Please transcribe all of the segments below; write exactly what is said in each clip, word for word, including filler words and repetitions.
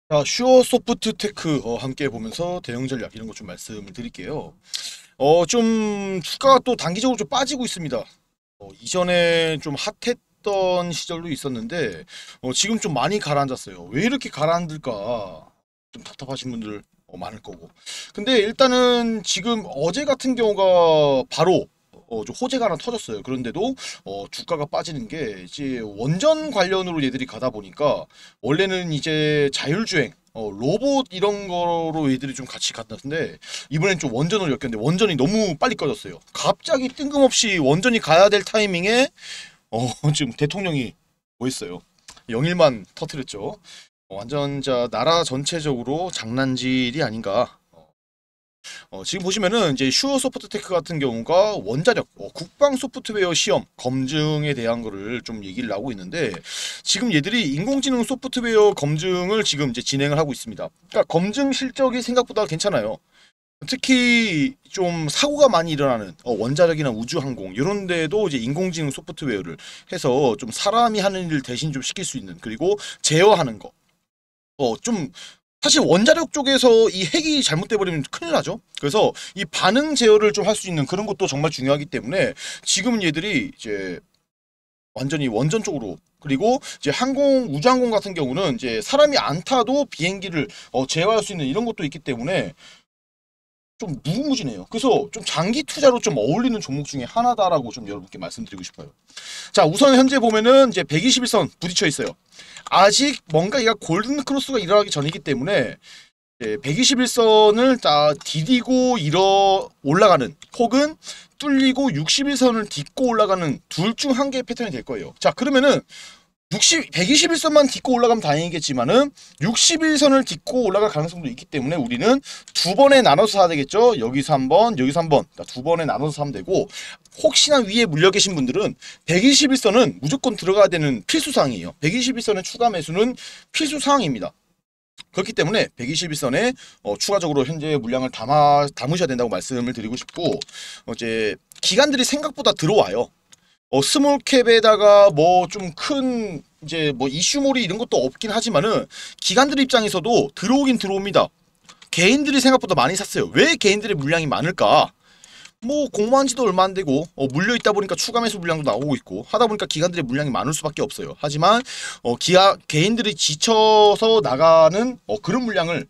자, 슈어 소프트 테크 어, 함께 보면서 대응 전략 이런 거 좀 말씀을 드릴게요. 어, 좀 주가가 또 단기적으로 좀 빠지고 있습니다. 어, 이전에 좀 핫했던 시절도 있었는데 어, 지금 좀 많이 가라앉았어요. 왜 이렇게 가라앉을까? 좀 답답하신 분들 어, 많을 거고. 근데 일단은 지금 어제 같은 경우가 바로 어, 좀 호재가 하나 터졌어요. 그런데도 어, 주가가 빠지는 게 이제 원전 관련으로 얘들이 가다 보니까 원래는 이제 자율주행 어, 로봇 이런 거로 얘들이 좀 같이 갔는데 이번엔 좀 원전으로 엮였는데 원전이 너무 빨리 꺼졌어요. 갑자기 뜬금없이 원전이 가야 될 타이밍에 어, 지금 대통령이 뭐 했어요? 영일만 터트렸죠. 어, 완전 자 나라 전체적으로 장난질이 아닌가. 어, 지금 보시면은 이제 슈어 소프트테크 같은 경우가 원자력, 어, 국방 소프트웨어 시험 검증에 대한 거를 좀 얘기를 하고 있는데 지금 얘들이 인공지능 소프트웨어 검증을 지금 이제 진행을 하고 있습니다. 그러니까 검증 실적이 생각보다 괜찮아요. 특히 좀 사고가 많이 일어나는 어, 원자력이나 우주항공 이런 데도 이제 인공지능 소프트웨어를 해서 좀 사람이 하는 일 대신 좀 시킬 수 있는 그리고 제어하는 거. 어, 좀 사실 원자력 쪽에서 이 핵이 잘못돼 버리면 큰일 나죠. 그래서 이 반응 제어를 좀 할 수 있는 그런 것도 정말 중요하기 때문에 지금은 얘들이 이제 완전히 원전 쪽으로 그리고 이제 항공 우주항공 같은 경우는 이제 사람이 안 타도 비행기를 어, 제어할 수 있는 이런 것도 있기 때문에 좀 무궁무진해요. 그래서 좀 장기 투자로 좀 어울리는 종목 중에 하나다라고 좀 여러분께 말씀드리고 싶어요. 자, 우선 현재 보면은 이제 백이십일 선 부딪혀 있어요. 아직 뭔가 얘가 골든 크로스가 일어나기 전이기 때문에 백이십일 선을 다 디디고 일어 올라가는 혹은 뚫리고 육십일 선을 딛고 올라가는 둘 중 한 개의 패턴이 될 거예요. 자, 그러면은 육십, 백이십일 선만 딛고 올라가면 다행이겠지만은 육십일 선을 딛고 올라갈 가능성도 있기 때문에 우리는 두 번에 나눠서 사야 되겠죠. 여기서 한 번, 여기서 한 번. 두 번에 나눠서 사면 되고 혹시나 위에 물려 계신 분들은 백이십일 선은 무조건 들어가야 되는 필수 사항이에요. 백이십일 선의 추가 매수는 필수 사항입니다. 그렇기 때문에 백이십일 선에 어, 추가적으로 현재 물량을 담아 담으셔야 된다고 말씀을 드리고 싶고 어, 이제 기관들이 생각보다 들어와요. 어, 스몰캡에다가 뭐 좀 큰 이제 뭐 이슈몰이 이런 것도 없긴 하지만은 기관들 입장에서도 들어오긴 들어옵니다. 개인들이 생각보다 많이 샀어요. 왜 개인들의 물량이 많을까? 뭐 공모한 지도 얼마 안 되고 어, 물려 있다 보니까 추가 매수 물량도 나오고 있고 하다 보니까 기관들의 물량이 많을 수밖에 없어요. 하지만 어, 기아 개인들이 지쳐서 나가는 어, 그런 물량을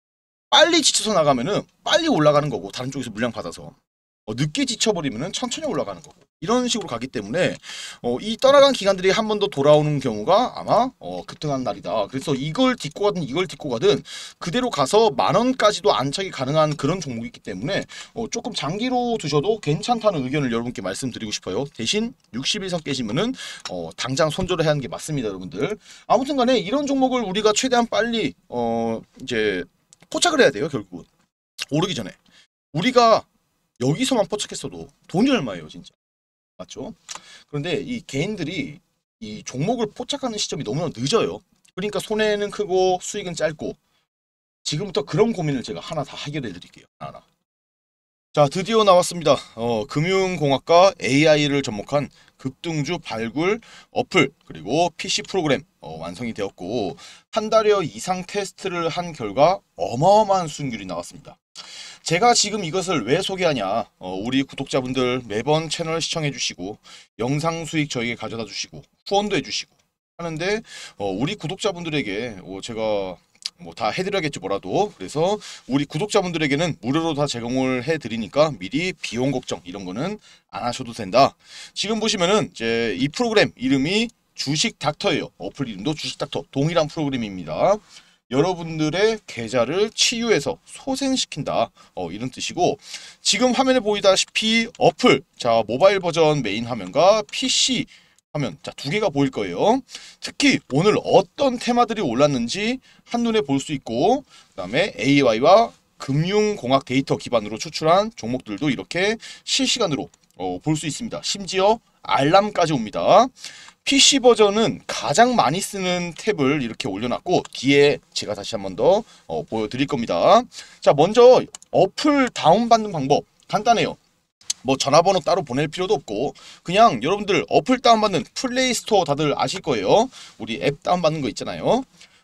빨리 지쳐서 나가면은 빨리 올라가는 거고 다른 쪽에서 물량 받아서 어, 늦게 지쳐버리면은 천천히 올라가는 거고 이런 식으로 가기 때문에 어, 이 떠나간 기관들이 한 번 더 돌아오는 경우가 아마 어, 급등한 날이다. 그래서 이걸 딛고 가든 이걸 딛고 가든 그대로 가서 만 원까지도 안착이 가능한 그런 종목이기 때문에 어, 조금 장기로 두셔도 괜찮다는 의견을 여러분께 말씀드리고 싶어요. 대신 육십일 선 깨지면은 어, 당장 손절을 해야 하는 게 맞습니다, 여러분들. 아무튼간에 이런 종목을 우리가 최대한 빨리 어, 이제 포착을 해야 돼요, 결국은 오르기 전에. 우리가 여기서만 포착했어도 돈이 얼마예요, 진짜. 맞죠? 그런데 이 개인들이 이 종목을 포착하는 시점이 너무나 늦어요. 그러니까 손해는 크고 수익은 짧고 지금부터 그런 고민을 제가 하나 다 해결해 드릴게요. 하나. 자, 드디어 나왔습니다. 어, 금융공학과 에이아이를 접목한 급등주 발굴 어플 그리고 피씨 프로그램 어, 완성이 되었고 한 달여 이상 테스트를 한 결과 어마어마한 수익률이 나왔습니다. 제가 지금 이것을 왜 소개하냐? 어, 우리 구독자분들 매번 채널 시청해 주시고 영상 수익 저에게 가져다 주시고 후원도 해 주시고 하는데 어, 우리 구독자분들에게 어, 제가 뭐 다 해드려야겠지 뭐라도 그래서 우리 구독자분들에게는 무료로 다 제공을 해드리니까 미리 비용 걱정 이런 거는 안 하셔도 된다. 지금 보시면은 이제 이 프로그램 이름이 주식 닥터예요. 어플 이름도 주식 닥터 동일한 프로그램입니다. 여러분들의 계좌를 치유해서 소생시킨다 어, 이런 뜻이고 지금 화면에 보이다시피 어플 자 모바일 버전 메인 화면과 피씨 화면 자 두 개가 보일 거예요. 특히 오늘 어떤 테마들이 올랐는지 한눈에 볼 수 있고 그 다음에 에이아이와 금융공학 데이터 기반으로 추출한 종목들도 이렇게 실시간으로 어, 볼 수 있습니다. 심지어 알람까지 옵니다. 피씨 버전은 가장 많이 쓰는 탭을 이렇게 올려놨고 뒤에 제가 다시 한번 더 어, 보여드릴 겁니다. 자, 먼저 어플 다운받는 방법 간단해요. 뭐 전화번호 따로 보낼 필요도 없고 그냥 여러분들 어플 다운받는 플레이스토어 다들 아실 거예요. 우리 앱 다운받는 거 있잖아요.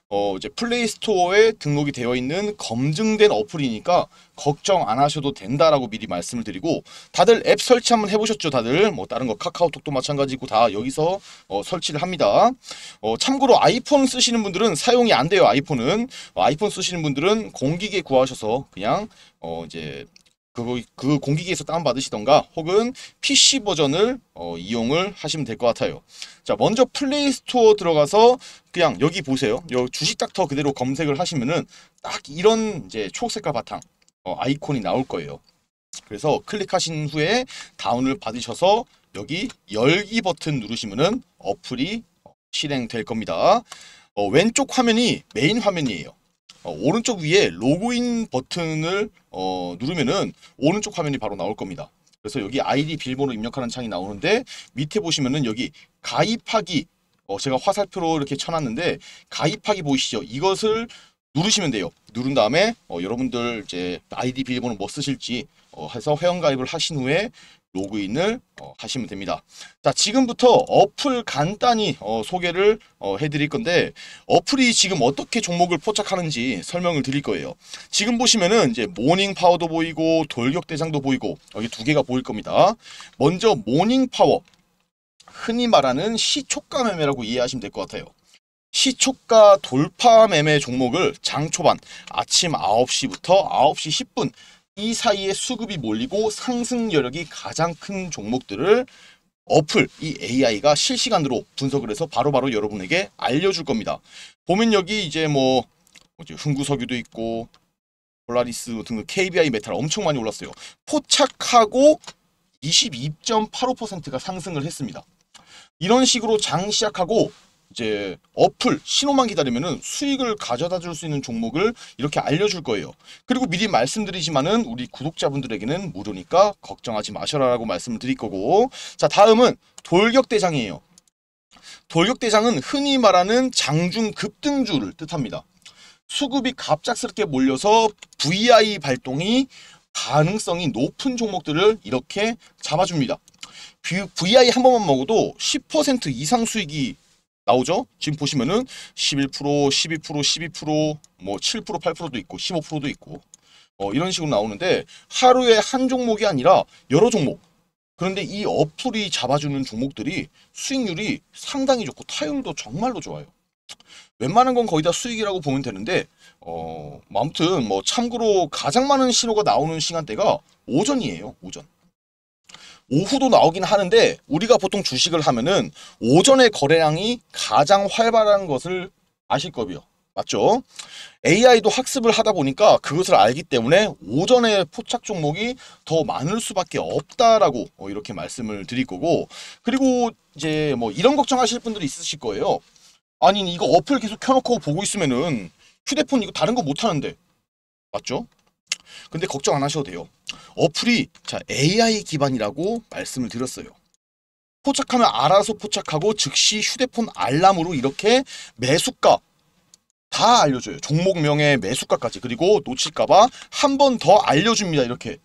어, 이제 플레이스토어에 등록이 되어 있는 검증된 어플이니까 걱정 안 하셔도 된다라고 미리 말씀을 드리고, 다들 앱 설치 한번 해보셨죠? 다들 뭐 다른 거 카카오톡도 마찬가지고 다 여기서 어, 설치를 합니다. 어, 참고로 아이폰 쓰시는 분들은 사용이 안 돼요. 아이폰은 어, 아이폰 쓰시는 분들은 공기계 구하셔서 그냥 어, 이제 그, 그 공기기에서 다운받으시던가 혹은 피씨 버전을 어, 이용을 하시면 될 것 같아요. 자, 먼저 플레이 스토어 들어가서 그냥 여기 보세요. 여 주식 닥터 그대로 검색을 하시면은 딱 이런 이제 초록색깔 바탕 어, 아이콘이 나올 거예요. 그래서 클릭하신 후에 다운을 받으셔서 여기 열기 버튼 누르시면은 어플이 실행될 겁니다. 어, 왼쪽 화면이 메인 화면이에요. 어, 오른쪽 위에 로그인 버튼을 어, 누르면은 오른쪽 화면이 바로 나올 겁니다. 그래서 여기 아이디 비밀번호 입력하는 창이 나오는데 밑에 보시면은 여기 가입하기 어, 제가 화살표로 이렇게 쳐놨는데 가입하기 보이시죠? 이것을 누르시면 돼요. 누른 다음에 어, 여러분들 이제 아이디 비밀번호 뭐 쓰실지 어, 해서 회원가입을 하신 후에 로그인을 어, 하시면 됩니다. 자, 지금부터 어플 간단히 어, 소개를 어, 해드릴 건데 어플이 지금 어떻게 종목을 포착하는지 설명을 드릴 거예요. 지금 보시면은 이제 모닝 파워도 보이고 돌격대장도 보이고 여기 두 개가 보일 겁니다. 먼저 모닝 파워, 흔히 말하는 시초가 매매라고 이해하시면 될 것 같아요. 시초가 돌파 매매 종목을 장 초반 아침 아홉 시부터 아홉 시 십 분 이 사이에 수급이 몰리고 상승 여력이 가장 큰 종목들을 어플, 이 에이아이가 실시간으로 분석을 해서 바로바로 바로 여러분에게 알려줄 겁니다. 보면 여기 이제 뭐 뭐지, 흥구석유도 있고 폴라리스 등등 케이비아이 메탈 엄청 많이 올랐어요. 포착하고 이십이 점 팔오 퍼센트가 상승을 했습니다. 이런 식으로 장 시작하고 이제 어플 신호만 기다리면은 수익을 가져다 줄 수 있는 종목을 이렇게 알려줄 거예요. 그리고 미리 말씀드리지만은 우리 구독자분들에게는 무료니까 걱정하지 마셔라라고 말씀을 드릴 거고, 자, 다음은 돌격대장이에요. 돌격대장은 흔히 말하는 장중 급등주를 뜻합니다. 수급이 갑작스럽게 몰려서 브이아이 발동이 가능성이 높은 종목들을 이렇게 잡아줍니다. 브이아이 한 번만 먹어도 십 퍼센트 이상 수익이 나오죠? 지금 보시면은 십일 퍼센트, 십이 퍼센트, 십이 퍼센트, 뭐 칠 퍼센트, 팔 퍼센트도 있고 십오 퍼센트도 있고 어, 이런 식으로 나오는데 하루에 한 종목이 아니라 여러 종목. 그런데 이 어플이 잡아주는 종목들이 수익률이 상당히 좋고 타율도 정말로 좋아요. 웬만한 건 거의 다 수익이라고 보면 되는데 어, 아무튼 뭐 참고로 가장 많은 신호가 나오는 시간대가 오전이에요. 오전. 오후도 나오긴 하는데 우리가 보통 주식을 하면은 오전에 거래량이 가장 활발한 것을 아실 거고요. 맞죠? 에이아이도 학습을 하다 보니까 그것을 알기 때문에 오전에 포착 종목이 더 많을 수밖에 없다라고 어, 이렇게 말씀을 드릴 거고, 그리고 이제 뭐 이런 걱정하실 분들이 있으실 거예요. 아니 이거 어플 계속 켜놓고 보고 있으면은 휴대폰 이거 다른 거 못 하는데, 맞죠? 근데 걱정 안 하셔도 돼요. 어플이 자 에이아이 기반이라고 말씀을 드렸어요. 포착하면 알아서 포착하고 즉시 휴대폰 알람으로 이렇게 매수가 다 알려줘요. 종목명의 매수가까지. 그리고 놓칠까봐 한 번 더 알려줍니다. 이렇게.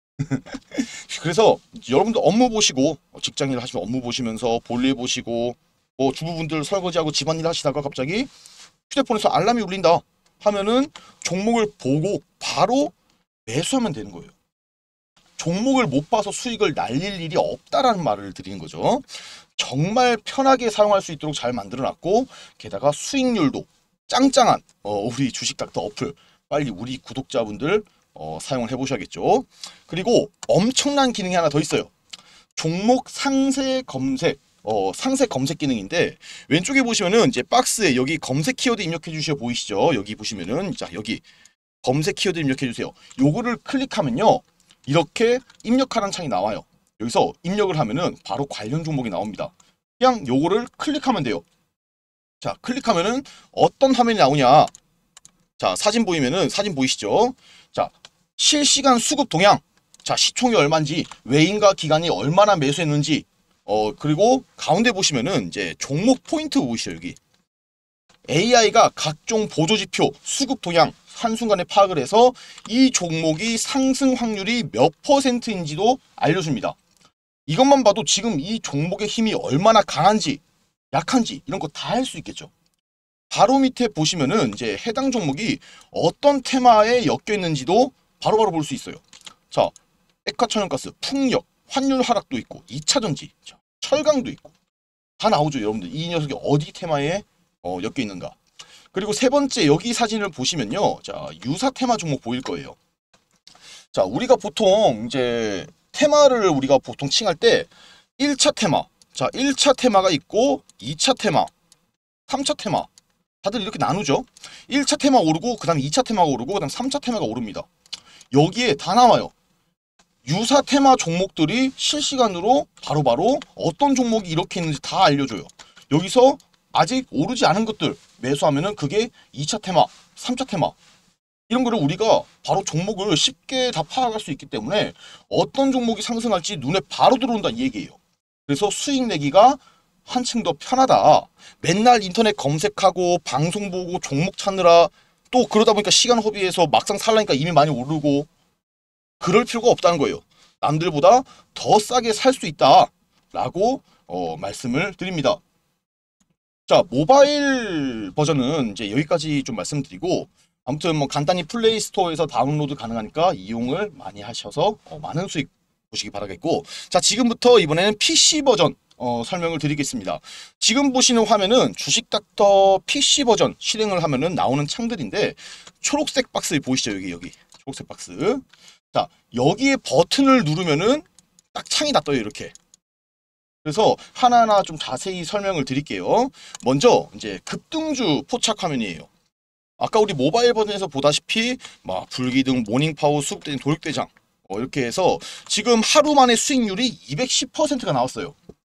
그래서 여러분들 업무 보시고 직장일 하시면 업무 보시면서 볼일 보시고 뭐 주부분들 설거지하고 집안일 하시다가 갑자기 휴대폰에서 알람이 울린다 하면은 종목을 보고 바로 매수하면 되는 거예요. 종목을 못 봐서 수익을 날릴 일이 없다라는 말을 드리는 거죠. 정말 편하게 사용할 수 있도록 잘 만들어놨고 게다가 수익률도 짱짱한 어, 우리 주식닥터 어플 빨리 우리 구독자분들 어, 사용을 해보셔야겠죠. 그리고 엄청난 기능이 하나 더 있어요. 종목 상세 검색 어, 상세 검색 기능인데 왼쪽에 보시면은 이제 박스에 여기 검색 키워드 입력해 주셔 보이시죠? 여기 보시면은 자 여기 검색 키워드 입력해 주세요. 요거를 클릭하면요. 이렇게 입력하라는 창이 나와요. 여기서 입력을 하면은 바로 관련 종목이 나옵니다. 그냥 요거를 클릭하면 돼요. 자, 클릭하면은 어떤 화면이 나오냐. 자, 사진 보이면은 사진 보이시죠? 자, 실시간 수급 동향. 자, 시총이 얼마인지, 외인과 기관이 얼마나 매수했는지, 어, 그리고 가운데 보시면은 이제 종목 포인트 보이시죠, 여기. 에이아이가 각종 보조지표, 수급 동향 한순간에 파악을 해서 이 종목이 상승 확률이 몇 퍼센트인지도 알려줍니다. 이것만 봐도 지금 이 종목의 힘이 얼마나 강한지 약한지 이런 거 다 할 수 있겠죠. 바로 밑에 보시면은 이제 해당 종목이 어떤 테마에 엮여 있는지도 바로바로 볼 수 있어요. 자, 액화천연가스, 풍력, 환율 하락도 있고, 이 차 전지, 자, 철강도 있고 다 나오죠, 여러분들. 이 녀석이 어디 테마에 어, 엮여 있는가. 그리고 세 번째 여기 사진을 보시면요, 자, 유사 테마 종목 보일 거예요. 자, 우리가 보통 이제 테마를 우리가 보통 칭할 때 일 차 테마, 자, 일 차 테마가 있고 이 차 테마, 삼 차 테마 다들 이렇게 나누죠. 일 차 테마 오르고 그 다음 이 차 테마가 오르고 그 다음 삼 차 테마가 오릅니다. 여기에 다 나와요. 유사 테마 종목들이 실시간으로 바로바로 어떤 종목이 이렇게 있는지 다 알려줘요. 여기서 아직 오르지 않은 것들 매수하면은 그게 이 차 테마, 삼 차 테마 이런 거를 우리가 바로 종목을 쉽게 다 파악할 수 있기 때문에 어떤 종목이 상승할지 눈에 바로 들어온다 이 얘기예요. 그래서 수익 내기가 한층 더 편하다. 맨날 인터넷 검색하고 방송 보고 종목 찾느라 또 그러다 보니까 시간 허비해서 막상 살라니까 이미 많이 오르고 그럴 필요가 없다는 거예요. 남들보다 더 싸게 살 수 있다 라고 어, 말씀을 드립니다. 자, 모바일 버전은 이제 여기까지 좀 말씀드리고, 아무튼 뭐 간단히 플레이 스토어에서 다운로드 가능하니까 이용을 많이 하셔서 어, 많은 수익 보시기 바라겠고, 자, 지금부터 이번에는 피씨 버전 어, 설명을 드리겠습니다. 지금 보시는 화면은 주식닥터 피씨 버전 실행을 하면은 나오는 창들인데, 초록색 박스 보이시죠? 여기 여기 초록색 박스. 자, 여기에 버튼을 누르면은 딱 창이 다 떠요, 이렇게. 그래서 하나하나 좀 자세히 설명을 드릴게요. 먼저 이제 급등주 포착 화면이에요. 아까 우리 모바일 버전에서 보다시피 막 불기둥, 모닝파워, 수급대장, 도육대장 어, 이렇게 해서 지금 하루 만에 수익률이 이백십 퍼센트가 나왔어요.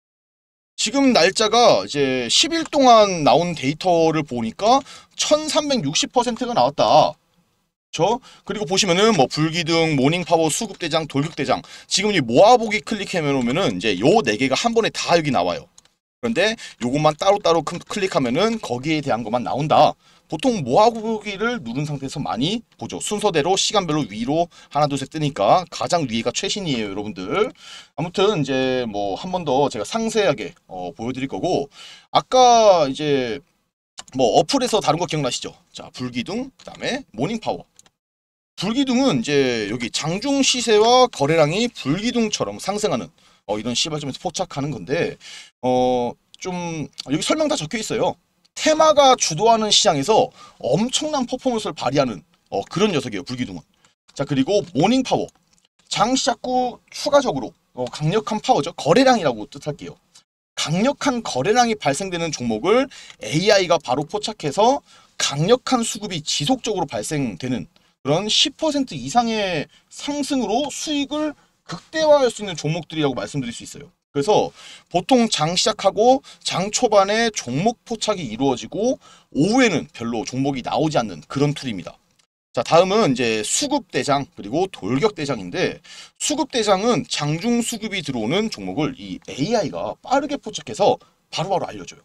지금 날짜가 이제 십 일 동안 나온 데이터를 보니까 천삼백육십 퍼센트가 나왔다. 그렇죠? 그리고 보시면은 뭐 불기둥, 모닝파워, 수급대장, 돌격대장 지금 이 모아보기 클릭해 놓으면은 이제 요 네 개가 한 번에 다 여기 나와요. 그런데 요것만 따로따로 클릭하면은 거기에 대한 것만 나온다. 보통 모아보기를 누른 상태에서 많이 보죠. 순서대로 시간별로 위로 하나 둘 셋 뜨니까 가장 위가 최신이에요, 여러분들. 아무튼 이제 뭐 한 번 더 제가 상세하게 어, 보여드릴 거고, 아까 이제 뭐 어플에서 다른 거 기억나시죠? 자, 불기둥, 그 다음에 모닝파워. 불기둥은 이제 여기 장중 시세와 거래량이 불기둥처럼 상승하는 어, 이런 시발점에서 포착하는 건데, 어, 좀 여기 설명 다 적혀 있어요. 테마가 주도하는 시장에서 엄청난 퍼포먼스를 발휘하는 어, 그런 녀석이에요, 불기둥은. 자, 그리고 모닝파워. 장 시작 후 추가적으로 어, 강력한 파워죠. 거래량이라고 뜻할게요. 강력한 거래량이 발생되는 종목을 에이아이가 바로 포착해서 강력한 수급이 지속적으로 발생되는 그런 십 퍼센트 이상의 상승으로 수익을 극대화할 수 있는 종목들이라고 말씀드릴 수 있어요. 그래서 보통 장 시작하고 장 초반에 종목 포착이 이루어지고 오후에는 별로 종목이 나오지 않는 그런 툴입니다. 자, 다음은 이제 수급대장 그리고 돌격대장인데, 수급대장은 장중 수급이 들어오는 종목을 이 에이아이가 빠르게 포착해서 바로바로 알려줘요.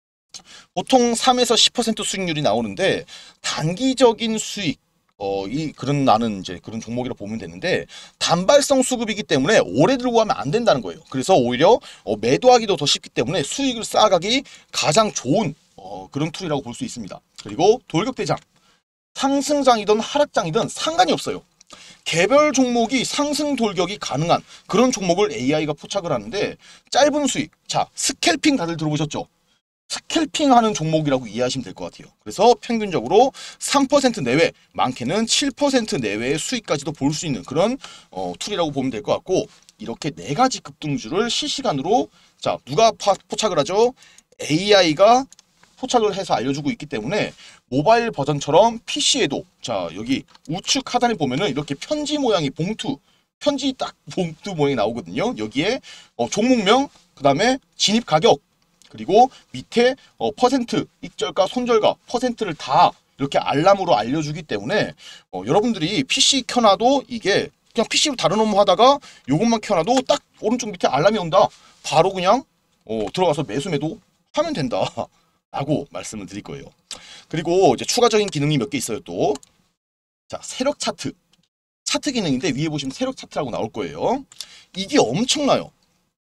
보통 삼에서 십 퍼센트 수익률이 나오는데 단기적인 수익 어, 이, 그런, 나는 이제 그런 종목이라 보면 되는데, 단발성 수급이기 때문에 오래 들고 가면 안 된다는 거예요. 그래서 오히려 어, 매도하기도 더 쉽기 때문에 수익을 쌓아가기 가장 좋은 어, 그런 툴이라고 볼 수 있습니다. 그리고 돌격대장. 상승장이든 하락장이든 상관이 없어요. 개별 종목이 상승 돌격이 가능한 그런 종목을 에이아이가 포착을 하는데, 짧은 수익. 자, 스캘핑 다들 들어보셨죠? 스캘핑 하는 종목이라고 이해하시면 될 것 같아요. 그래서 평균적으로 삼 퍼센트 내외, 많게는 칠 퍼센트 내외의 수익까지도 볼 수 있는 그런 어, 툴이라고 보면 될 것 같고, 이렇게 네 가지 급등주를 실시간으로, 자, 누가 파, 포착을 하죠? 에이아이가 포착을 해서 알려주고 있기 때문에 모바일 버전처럼 피씨에도, 자, 여기 우측 하단에 보면은 이렇게 편지 모양의 봉투, 편지 딱 봉투 모양이 나오거든요. 여기에 어, 종목명, 그 다음에 진입 가격, 그리고 밑에 어, 퍼센트, 익절가, 손절가, 퍼센트를 다 이렇게 알람으로 알려주기 때문에 어, 여러분들이 피씨 켜놔도 이게 그냥 피씨로 다른 업무 하다가 요것만 켜놔도 딱 오른쪽 밑에 알람이 온다. 바로 그냥 어, 들어가서 매수 매도 하면 된다 라고 말씀을 드릴 거예요. 그리고 이제 추가적인 기능이 몇 개 있어요 또. 자, 세력 차트. 차트 기능인데 위에 보시면 세력 차트라고 나올 거예요. 이게 엄청나요.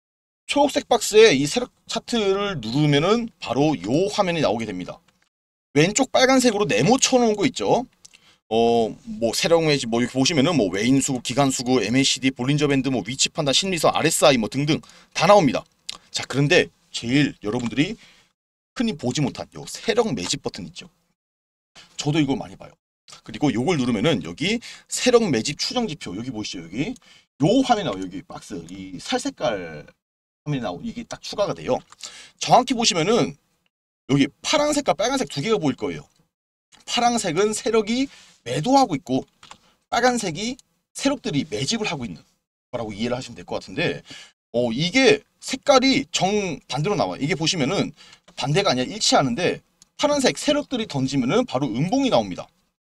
초록색 박스에 이 세력 차트를 누르면은 바로 요 화면이 나오게 됩니다. 왼쪽 빨간색으로 네모 쳐놓은 거 있죠. 어, 뭐 세력 매집 뭐 이렇게 보시면은 뭐 외인 수급, 기간 수급, 엠에이시디, 볼린저 밴드, 뭐 위치 판단, 심리선, 알에스아이 뭐 등등 다 나옵니다. 자, 그런데 제일 여러분들이 흔히 보지 못한 요 세력 매집 버튼 있죠. 저도 이걸 많이 봐요. 그리고 요걸 누르면은 여기 세력 매집 추정 지표 여기 보시죠. 여기 요 화면이 나와요. 여기 박스 이 살색깔 화면이 나오고 이게 딱 추가가 돼요. 정확히 보시면은 여기 파란색과 빨간색 두 개가 보일 거예요. 파란색은 세력이 매도하고 있고 빨간색이 세력들이 매집을 하고 있는 거라고 이해를 하시면 될 것 같은데 어 이게 색깔이 정반대로 나와요. 이게 보시면은 반대가 아니라 일치하는데 파란색 세력들이 던지면은 바로 음봉이 나옵니다.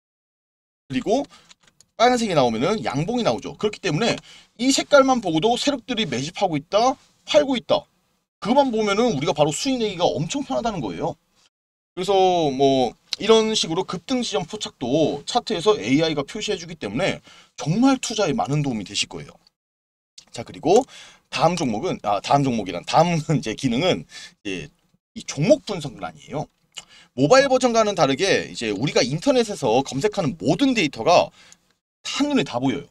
그리고 빨간색이 나오면은 양봉이 나오죠. 그렇기 때문에 이 색깔만 보고도 세력들이 매집하고 있다, 팔고 있다. 그것만 보면은 우리가 바로 수익 내기가 엄청 편하다는 거예요. 그래서 뭐 이런 식으로 급등 지점 포착도 차트에서 에이아이가 표시해주기 때문에 정말 투자에 많은 도움이 되실 거예요. 자, 그리고 다음 종목은 아 다음 종목이란 다음 이제 기능은 이제 이 종목 분석란이에요. 모바일 버전과는 다르게 이제 우리가 인터넷에서 검색하는 모든 데이터가 한눈에 다 보여요.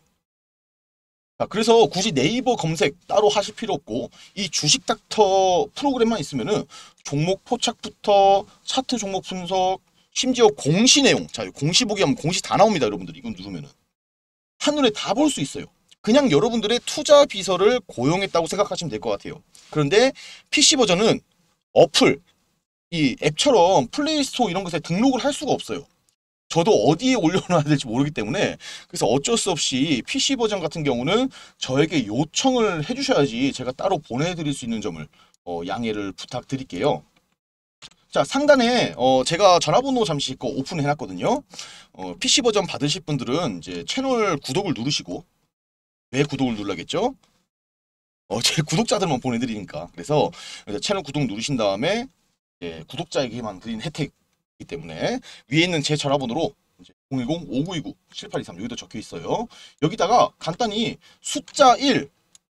자, 그래서 굳이 네이버 검색 따로 하실 필요 없고 이 주식 닥터 프로그램만 있으면은 종목 포착부터 차트 종목 분석 심지어 공시 내용 자 공시 보기 하면 공시 다 나옵니다. 여러분들 이건 누르면은 한눈에 다 볼 수 있어요. 그냥 여러분들의 투자 비서를 고용했다고 생각하시면 될 것 같아요. 그런데 피씨 버전은 어플 이 앱처럼 플레이스토어 이런 것에 등록을 할 수가 없어요. 저도 어디에 올려놔야 될지 모르기 때문에 그래서 어쩔 수 없이 피씨 버전 같은 경우는 저에게 요청을 해주셔야지 제가 따로 보내드릴 수 있는 점을 어, 양해를 부탁드릴게요. 자, 상단에 어, 제가 전화번호 잠시 거 오픈해놨거든요. 어, 피씨 버전 받으실 분들은 이제 채널 구독을 누르시고 왜 구독을 눌러야겠죠? 어, 제 구독자들만 보내드리니까 그래서 채널 구독 누르신 다음에 예, 구독자에게만 드린 혜택이기 때문에 위에 있는 제 전화번호로 공일공 오구이구 칠팔이삼 여기도 적혀 있어요. 여기다가 간단히 숫자 일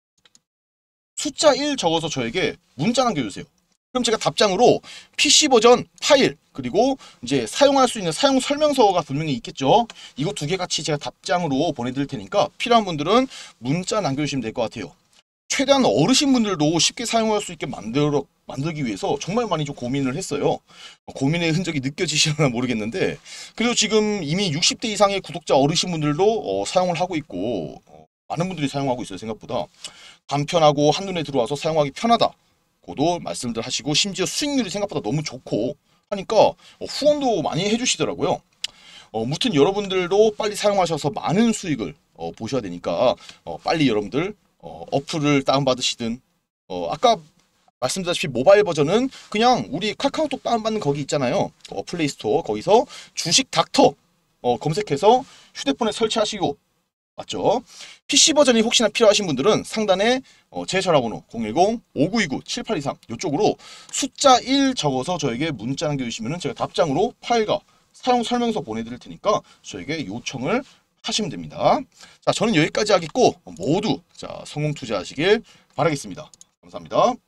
숫자 일 적어서 저에게 문자 남겨주세요. 그럼 제가 답장으로 피씨 버전 파일 그리고 이제 사용할 수 있는 사용 설명서가 분명히 있겠죠. 이거 두 개 같이 제가 답장으로 보내드릴 테니까 필요한 분들은 문자 남겨주시면 될 것 같아요. 최대한 어르신분들도 쉽게 사용할 수 있게 만들어, 만들기 위해서 정말 많이 좀 고민을 했어요. 고민의 흔적이 느껴지시나 모르겠는데 그래도 지금 이미 육십 대 이상의 구독자 어르신분들도 어, 사용을 하고 있고 어, 많은 분들이 사용하고 있어요. 생각보다 간편하고 한눈에 들어와서 사용하기 편하다 고도 말씀들 하시고 심지어 수익률이 생각보다 너무 좋고 하니까 어, 후원도 많이 해주시더라고요. 어, 무튼 여러분들도 빨리 사용하셔서 많은 수익을 어, 보셔야 되니까 어, 빨리 여러분들 어, 어플을 다운받으시든 어, 아까 말씀드렸다시피 모바일 버전은 그냥 우리 카카오톡 다운받는 거기 있잖아요. 어, 플레이스토어 거기서 주식 닥터 어, 검색해서 휴대폰에 설치하시고 맞죠? 피씨 버전이 혹시나 필요하신 분들은 상단에 어, 제 전화번호 공일공 오구이구 칠팔이삼 이쪽으로 숫자 일 적어서 저에게 문자 남겨주시면 제가 답장으로 파일과 사용 설명서 보내드릴 테니까 저에게 요청을 하시면 됩니다. 자, 저는 여기까지 하겠고 모두 자 성공 투자하시길 바라겠습니다. 감사합니다.